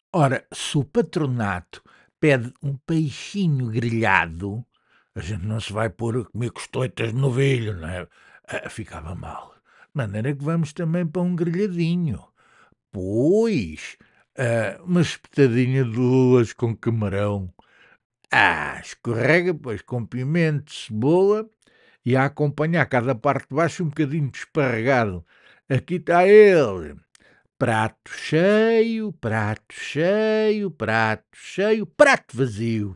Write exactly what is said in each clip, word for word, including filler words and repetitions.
Ora, se o patronato pede um peixinho grelhado, a gente não se vai pôr a comer costoitas de novilho, não é? Ah, ficava mal. De maneira que vamos também para um grelhadinho. Pois, ah, uma espetadinha de lulas com camarão. Ah, escorrega, pois, com pimento, cebola e a acompanhar cada parte de baixo um bocadinho de esparregado. Aqui está ele. Prato cheio, prato cheio, prato cheio, prato vazio.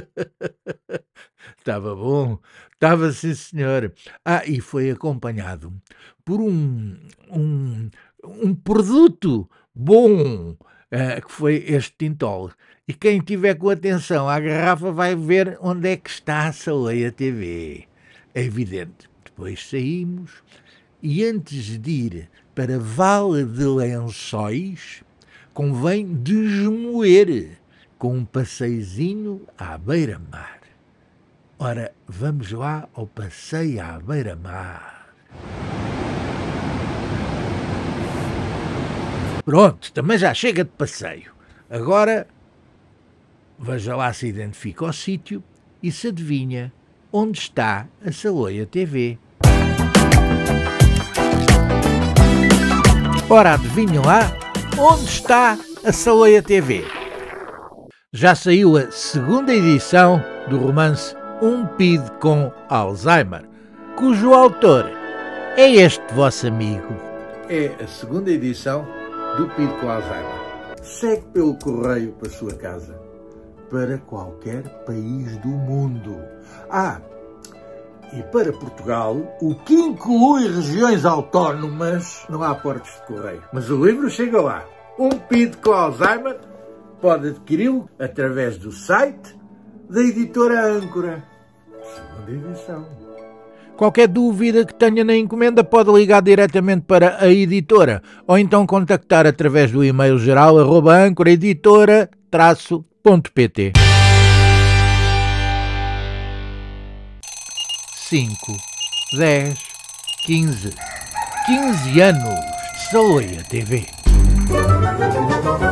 Estava bom, estava sim senhor. Ah, e foi acompanhado por um, um, um produto bom, eh, que foi este Tintol. E quem tiver com atenção à garrafa vai ver onde é que está a Saleia T V. É evidente. Depois saímos e antes de ir para Vale de Lençóis, convém desmoer com um passeiozinho à beira-mar. Ora, vamos lá ao passeio à beira-mar. Pronto, também já chega de passeio. Agora, veja lá se identifica o sítio e se adivinha onde está a Saleia T V. Ora, adivinhem lá onde está a Saleia T V. Já saiu a segunda edição do romance Um P I D com Alzheimer, cujo autor é este vosso amigo. É a segunda edição do P I D com Alzheimer. Segue pelo correio para a sua casa, para qualquer país do mundo. Ah, e para Portugal, o que inclui regiões autónomas, não há portos de correio. Mas o livro chega lá. Um P I D com Alzheimer pode adquiri-lo através do site da editora Âncora. Segunda edição. Qualquer dúvida que tenha na encomenda pode ligar diretamente para a editora ou então contactar através do e-mail geral arroba ancoraeditora traço ponto pt. cinco, dez, quinze, quinze anos de Saleia T V.